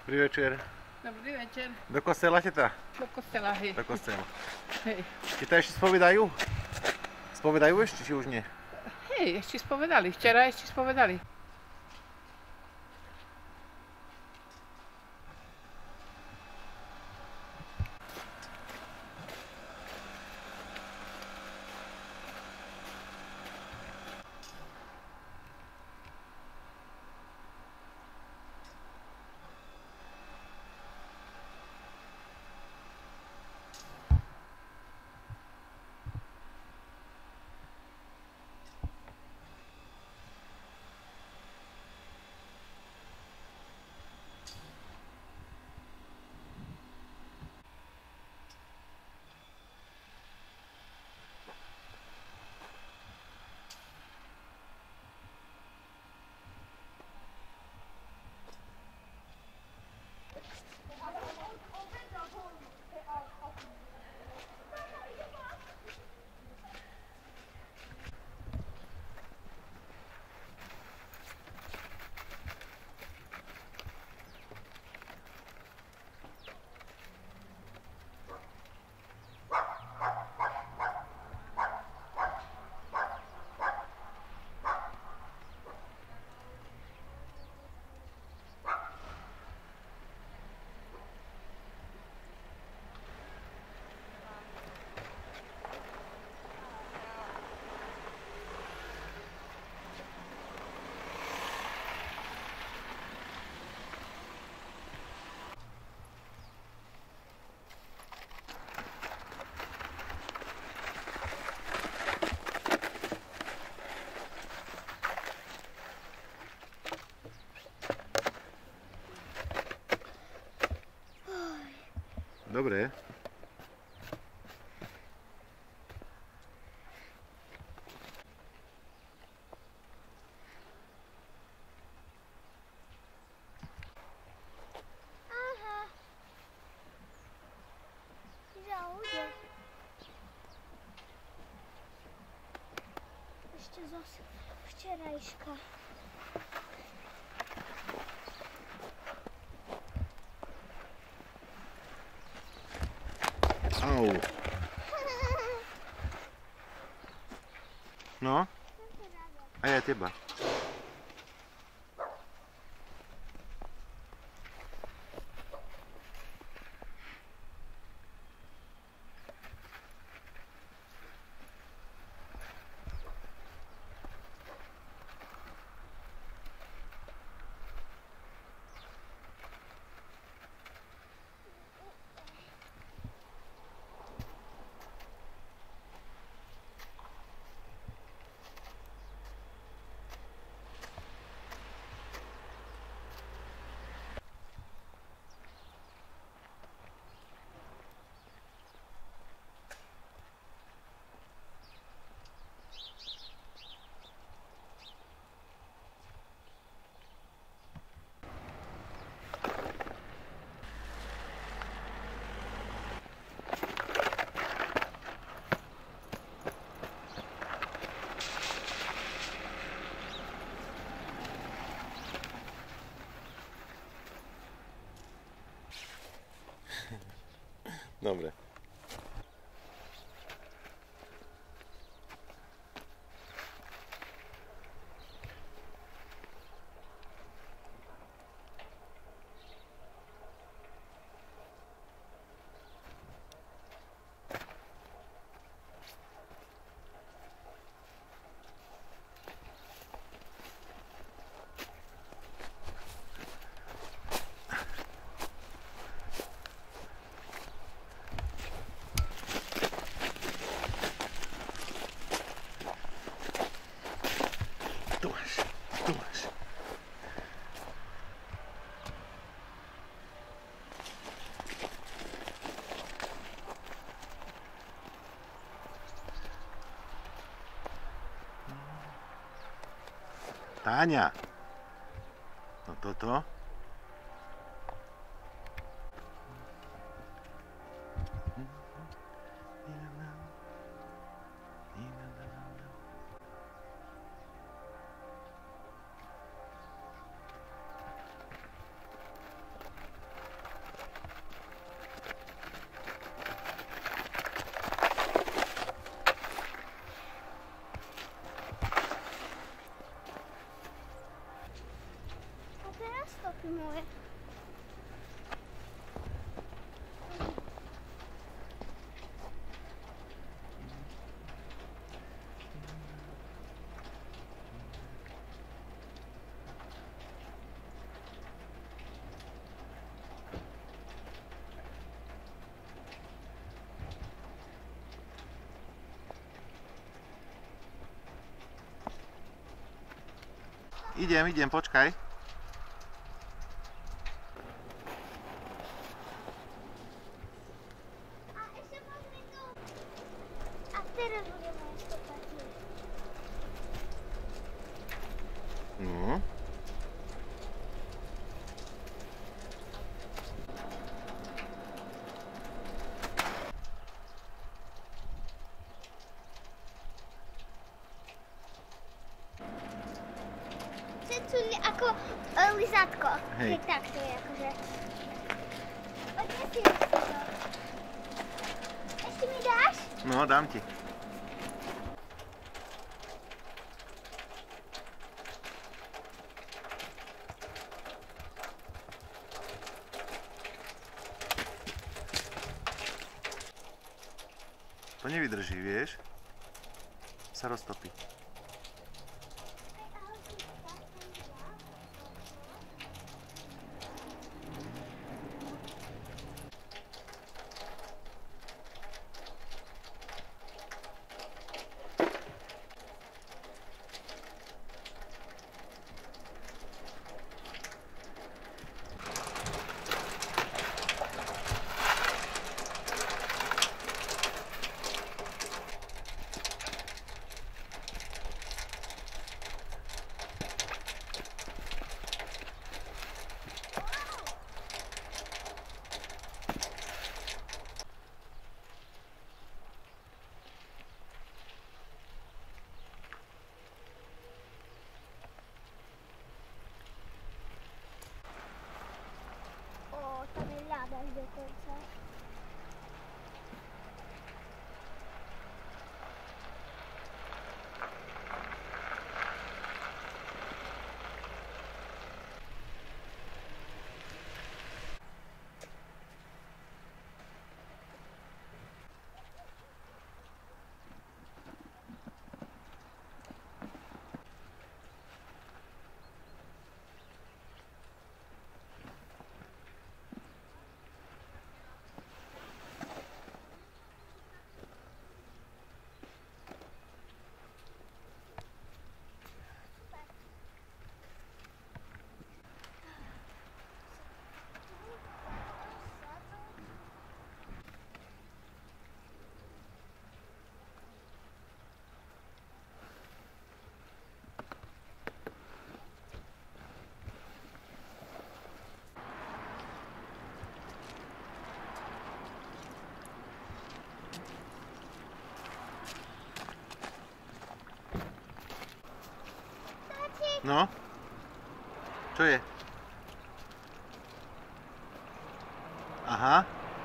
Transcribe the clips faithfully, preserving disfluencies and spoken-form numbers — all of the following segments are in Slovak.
Dobrý večer. Dobrý večer. Do kostela, teta? Do kostela, hej. Do kostela. Hej. Teta, ešte spovedajú? Spovedajú ešte, či už nie? Hej, ešte spovedali. Včera ešte spovedali. Dobre. Aha. Žalúde. Ešte zo včerajška. Au. No? A ja teba. Dobre. Tu máš, tu máš. Táňa. No toto. Idem, idem, počkaj. A ešte pozri tu. A teraz budeme stopať. No. Ceculi ako e, lizátko. Hej. Hej, tak to je akože. Odnesi si to. Ešte mi dáš? No, dám ti. To nevydrží, vieš? Sa roztopí. O, tam je ľad až do konca. No? Čo je? Aha.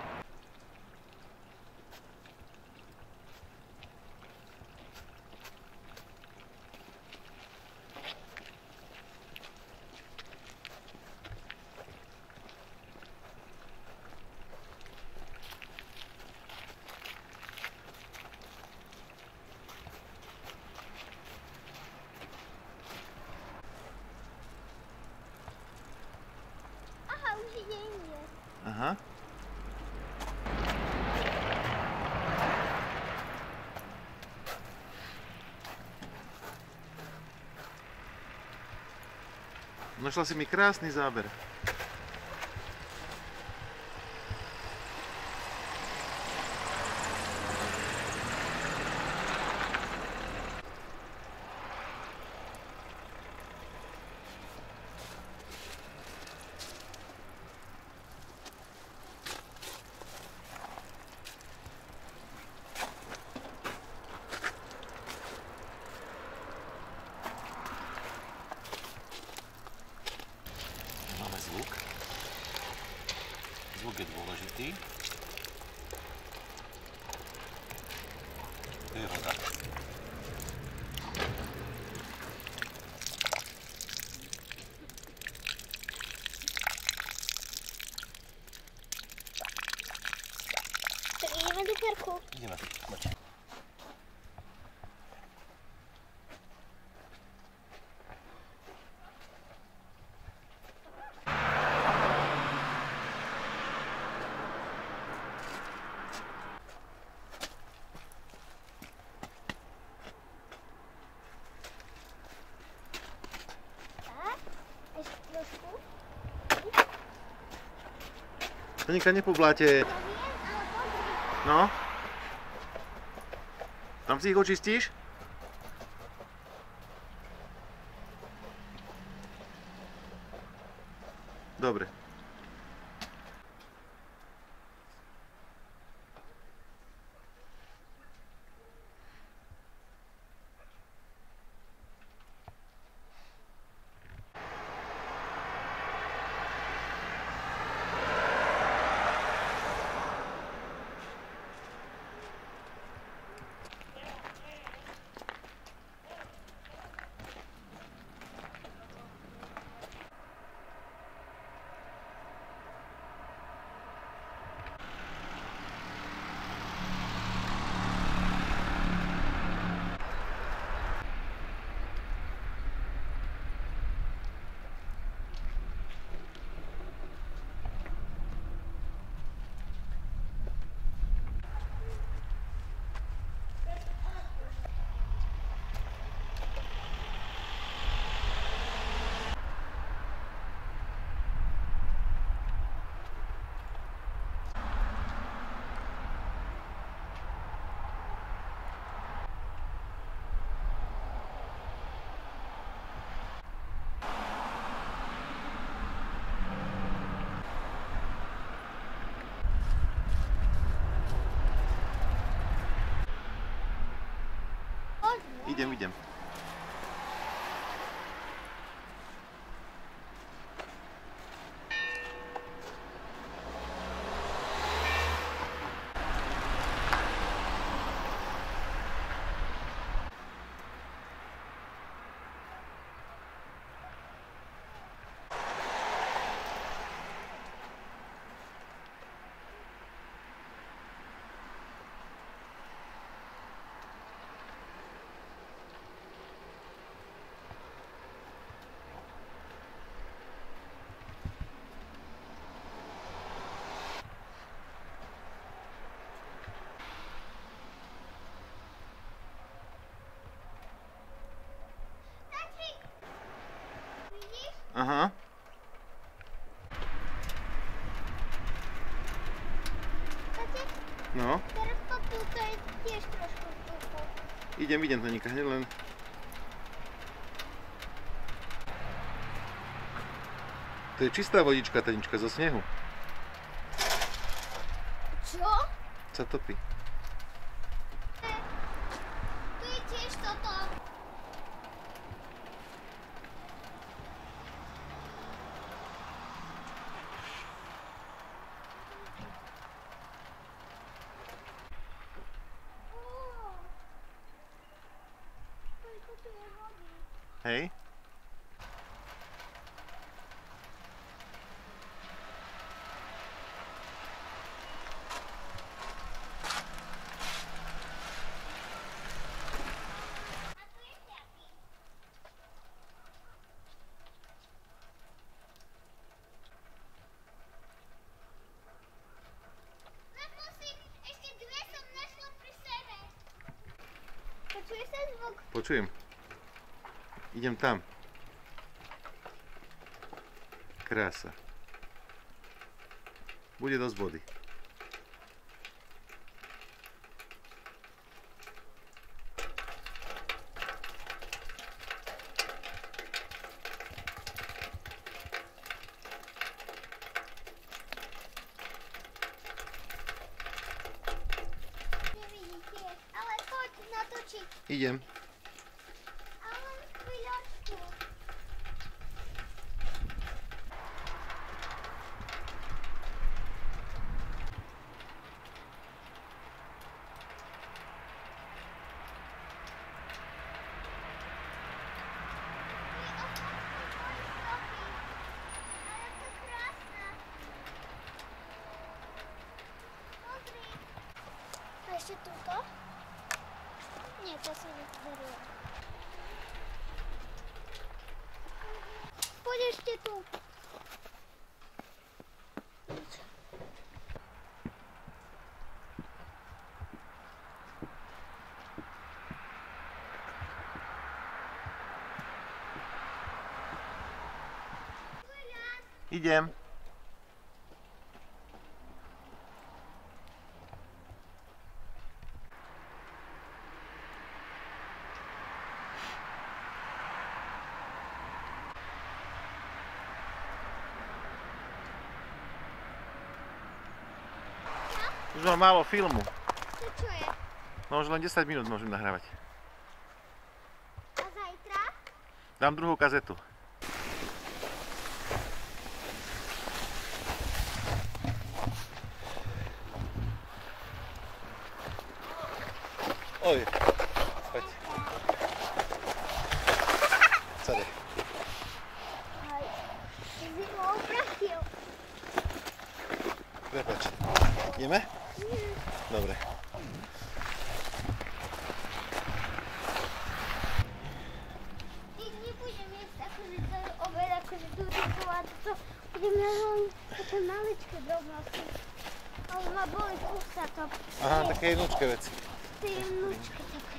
Aha, už ide inde. Aha. Našla si mi krásny záber. Máme zvuk. Zvuk je dôležitý. To je voda. Tak ideme do parku. Ideme, poď. Tonika, nepobláte. Ja viem, ale pozri. No. Tam si ich očistíš? Dobre. Idem, idem. Vidíš? Aha. Tati, No. teraz to tu je tiež trošku v duchu. Idem, idem, Tonika, hneď len. To je čistá vodička, Tanička, zo snehu. Čo? Sa topí. Tu je tiež toto. Ó. Koľko tu je vody. Hej. A tu je ťapy. Našla si, ešte dve som našla pri sebe. Počuješ ten zvuk? Počujem. Idem tam. Krása. Bude dosť vody. Nevidíte, ale poď natočiť. Idem. Ale chvíľočku. Ty ostatní boli stopy. Ale to krásna. Pozri. A ešte túto? Nie, to sa nepodarilo. Poď ešte tu. Idem. Už mám málo filmu. To čo je? No už len desať minút môžem nahrávať. A zajtra? Dám druhú kazetu. Oj, poď. Sade. Aj, si ho opratil. Prepač. Ideme? Dobre. Ty nebudem jesť akože to je obed, akože tu rybovať, to budeme len také maličké drobnosti. Ale ma boli pusa to. Aha, také jednoduché veci. Tie vnúčky také.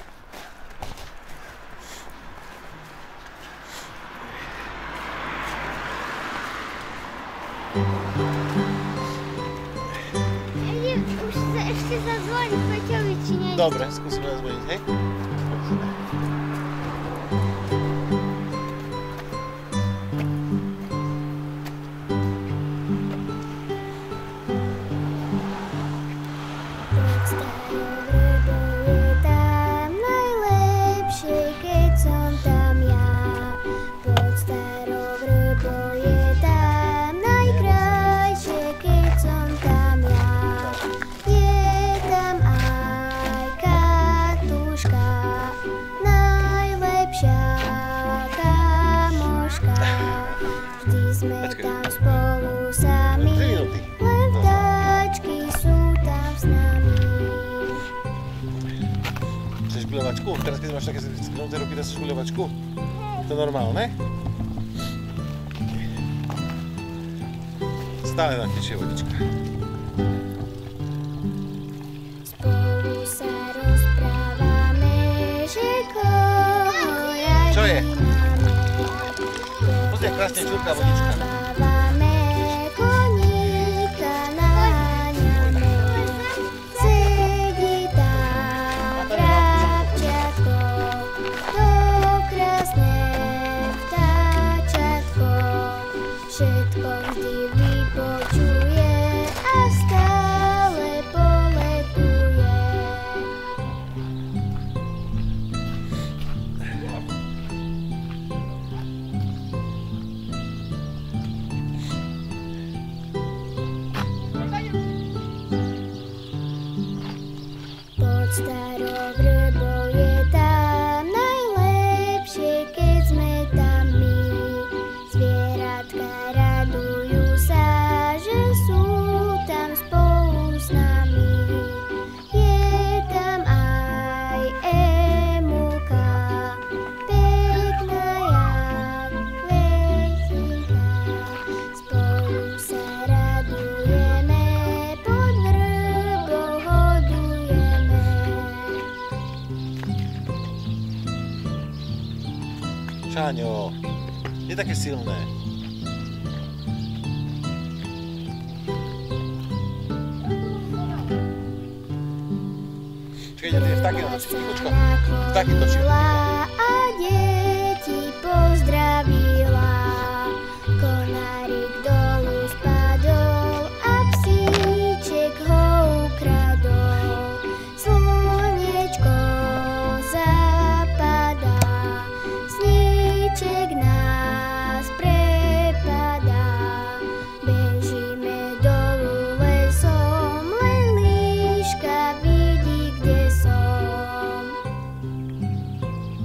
Idem, už sa ešte zazvoniť Peťovi, či nie? Dobre, skúsime zazvoniť, hej? Špíľovačku? Teraz keď máš také sknuté ruky, dáš špíľovačku? Je to normálne? Stále nám tečie vodička. Spolu sa rozprávame, že koho ja Čo je? máme. Pozri, jak krásne čurká vodička. Zabávame, koníka naháňame. Sedí tam vrabčatko, to krásne vtáčatko. Všetko vždy vypočuje a stále poletuje. Pod starou vrbou je tam najlepšie, keď sme tam my. Zvieratka radujú sa, že sú tam spolu s nami. Je tam aj Emulka, pekná jak kvetinka. Spolu sa radujeme, pod vrbou hodujeme. Šáňo, je také silné. Čakaj, ide, tie vtáky natočí, počko. Vtáky točí. A deti pozdravila. Konárik dolu spadol a psíček ho ukradol. Slnečko zapadá, sníček nás prepadá. Bežíme dolu lesom, len líška vidí, kde som.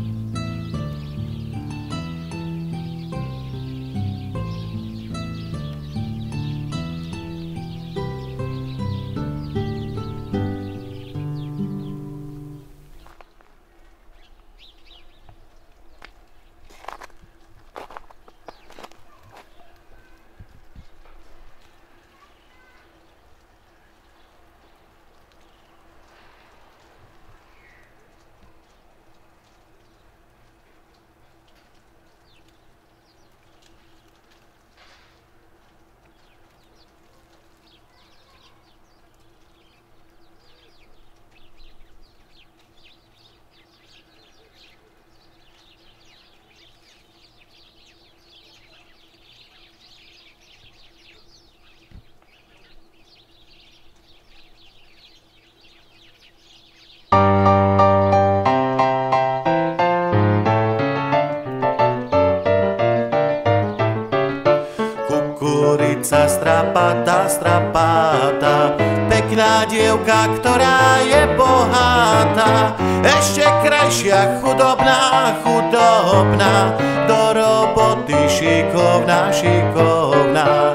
strapata, strapata, pekná dievka, ktorá je bohatá, ešte krajšia, chudobná, chudobná, do roboty šikovná, šikovná.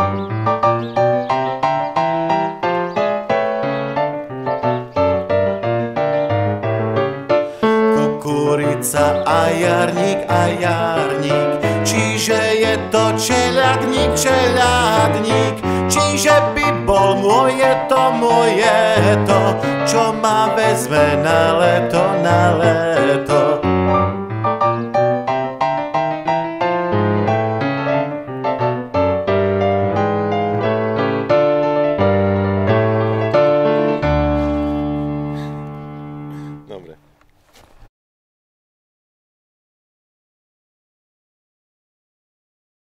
Kukurica a jarník a jarník, čiže je to čeľadník, čeľadník, čiže by bol moje to, moje to, čo ma vezme na leto, na leto. Dobre.